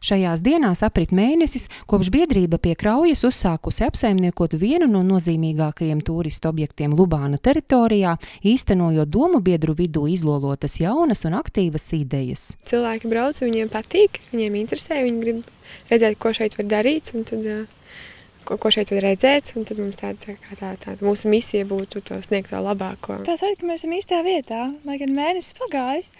Šajās dienās aprit mēnesis, kopš biedrība pie Kraujas uzsākusi apsaimniekot vienu no nozīmīgākajiem turistu objektiem Lubāna teritorijā, īstenojot domu biedru vidū izlolotas jaunas un aktīvas idejas. Cilvēki brauc, viņiem patīk, viņiem interesē, viņi grib redzēt, ko šeit var darīt, un tad, ko šeit var redzēt, un tad mums tāda mūsu misija būtu to sniegt to labāko. Tā sajūta, ka mēs esam īstajā vietā, lai gan mēnesis pagājis.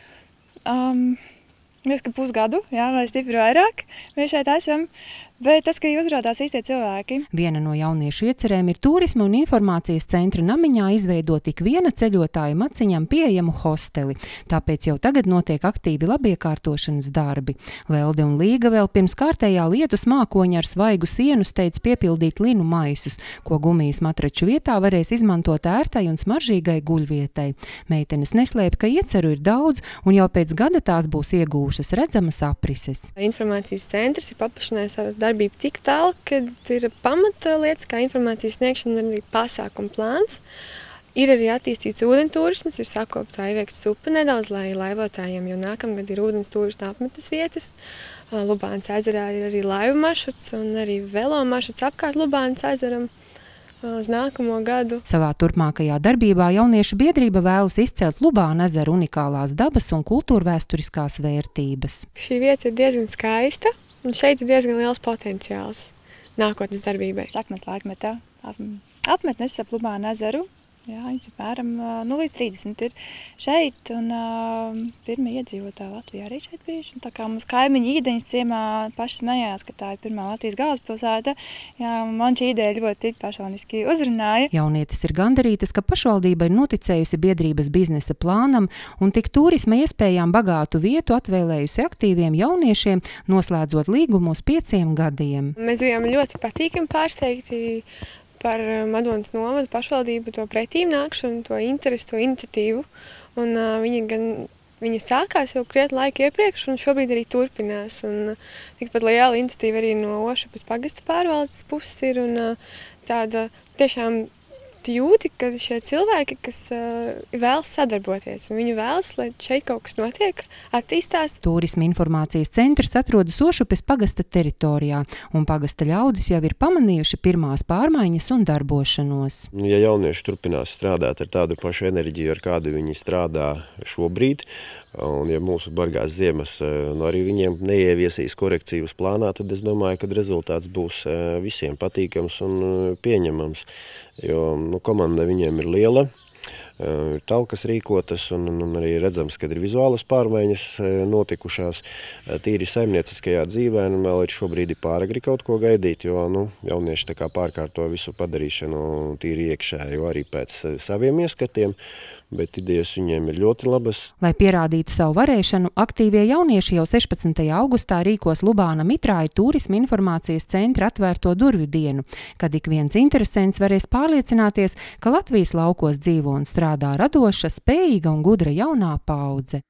Mēs, ka pusgadu, vai stipri vairāk, mēs šeit esam, bet tas, ka uzrādās īstie cilvēki. Viena no jauniešu iecerēm ir turisma un informācijas centra Namiņā izveidot tik viena ceļotāja maciņam pieejamu hosteli, tāpēc jau tagad notiek aktīvi labiekārtošanas darbi. Lelde un Līga vēl pirms kārtējā lietus mākoņa ar svaigu sienu steidz piepildīt linu maisus, ko gumijas matraču vietā varēs izmantot ērtai un smaržīgai guļvietai. Meitenes neslēp, ka ieceru ir daudz, un jau pēc gada tās būs iegūšas redzamas aprises. Informācijas centrs ir paplašinājis savu darbību tik tālu, kad ir pamata lietas, kā informācijas sniegšana, arī pasākuma plāns. Ir arī attīstīts ūdenturisms, ir sakopta Aiviekas upe nedaudz, lai laivotājiem jau nākamgad ir ūdens turistu apmetes vietas. Lubānas ezerā ir arī laivu maršruts un arī velo maršruts apkārt Lubānas ezeram uz nākamo gadu. Savā turpmākajā darbībā jauniešu biedrība vēlas izcelt Lubāna ezera unikālās dabas un kultūrvēsturiskās vērtības. Šī vieta ir diezgan skaista. Un šeit ir diezgan liels potenciāls nākotnes darbībai. Saknes laikmetā apmetnes ap Lubāna ezeru. Jā, viņas apmēram līdz 30 ir šeit, un pirmie iedzīvotāji Latvijā arī šeit bijuši. Tā kā mums kaimiņi Īdeņas ciemā paši smējās, ka tā ir pirmā Latvijas galvaspilsēta, man šī ideja ļoti personiski uzrunāja. Jaunietes ir gandarītas, ka pašvaldība ir noticējusi biedrības biznesa plānam un tik turisma iespējām bagātu vietu atvēlējusi aktīviem jauniešiem, noslēdzot līgumu uz 5 gadiem. Mēs bijām ļoti patīkami pārsteigti par Madonas novada pašvaldību to pretīm nākšanu, to interesi, to iniciatīvu. Un viņa sākās jau krietni laiku iepriekš un šobrīd arī turpinās. Un tikpat liela iniciatīva arī no Ošupas pagasta pārvaldes puses ir un tāda tiešām jūti, ka šie cilvēki, kas vēlas sadarboties, un viņi vēlas, lai šeit kaut kas notiek, attīstās. Turisma informācijas centrs atrodas Ošupes pagasta teritorijā, un pagasta ļaudis jau ir pamanījuši pirmās pārmaiņas un darbošanos. Ja jaunieši turpinās strādāt ar tādu pašu enerģiju, ar kādu viņi strādā šobrīd, un ja mūsu bargās ziemas arī viņiem neieviesīs korekcijas plānā, tad es domāju, ka rezultāts būs visiem patīkams un pieņemams. Jo komanda viņiem ir liela, ir talkas rīkotas un arī redzams, ka ir vizuālas pārmaiņas notikušās tīri saimnieciskajā dzīvē, un vēl ir šobrīd pāragri kaut ko gaidīt, jo jaunieši tā kā pārkārto visu padarīšanu tīri iekšējo arī pēc saviem ieskatiem, bet idejas viņiem ir ļoti labas. Lai pierādītu savu varēšanu, aktīvie jaunieši jau 16. augustā rīkos Lubāna Mitrāja turisma informācijas centra atvērto durvju dienu, kad ik viens interesents varēs pārliecināties, ka Latvijas laukos dzīvo un strādā radoša, spējīga un gudra jaunā paudze.